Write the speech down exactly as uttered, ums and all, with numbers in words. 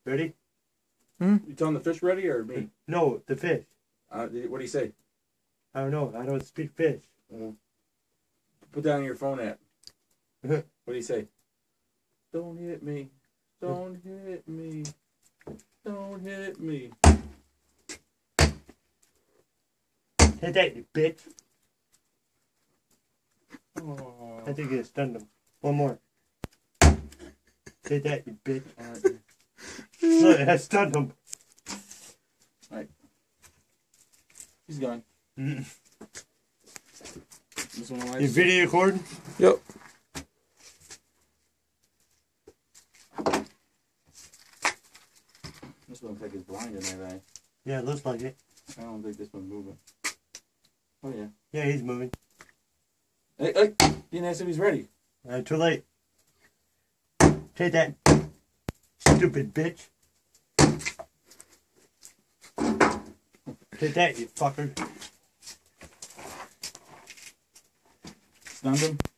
Ready? Hmm? You telling the fish ready or me? No, the fish. Uh, what do you say? I don't know. I don't speak fish. Uh, put that on your phone app. What do you say? Don't hit me. Don't hit me. Don't hit me. Hit that, you bitch. Oh. I think it stunned him. One more. Hit that, you bitch. Right. Look, I stunned him. Alright. He's gone. Mm. This one You video recording? Yep. This one looks like it's blind in that eye. Yeah, it looks like it. I don't think this one's moving. Oh yeah. Yeah, he's moving. Hey, hey! You didn't ask if he's ready. Uh, too late. Take that, stupid bitch. Take that, you fucker. Stunned him.